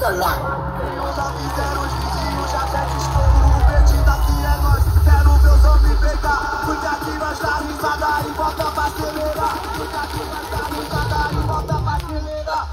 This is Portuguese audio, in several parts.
Meus amigos vizinhos já até descobriu. O pedido aqui é nós, quero ver os homens pegar. Cuida que nós dá risada e volta pra acelerar. Cuida que nós dá risada e volta pra acelerar.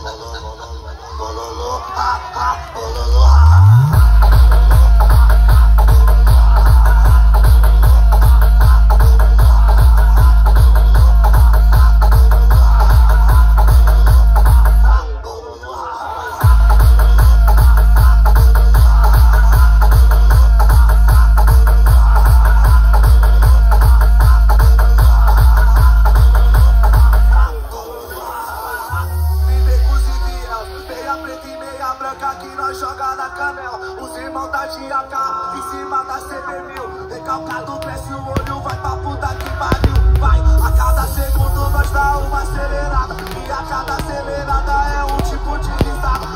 Que nós joga na canela, os irmãos da GK em cima da CB1000. Recalcado cresce o olho, vai pra puta que pariu. Vai, a cada segundo nós dá uma acelerada. E a cada acelerada é um tipo de risada.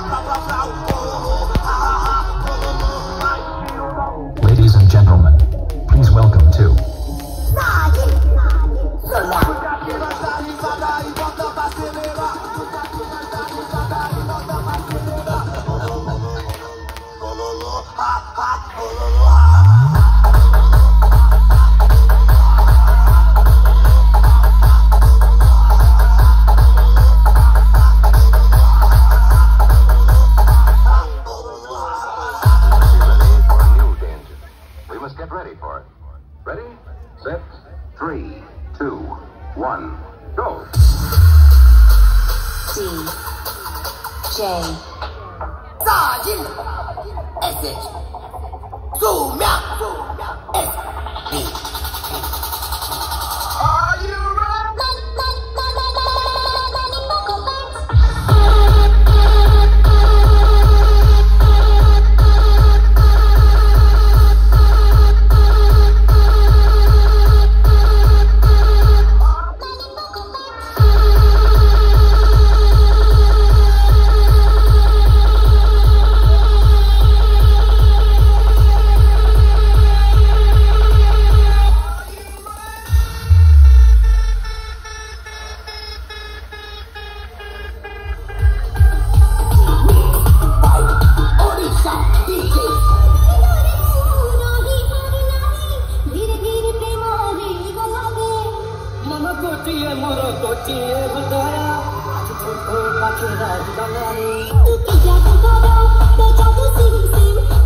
Ladies and gentlemen, please welcome to Cuida que nós dá risada e volta pra acelerar. Cuida que nós dá risada e volta pra acelerar. We must get ready for it. Ready, set, 3, 2, 1, go! D J 大音 S 素描 S B Are you ready? Tu que já cantará, eu já do sim sim.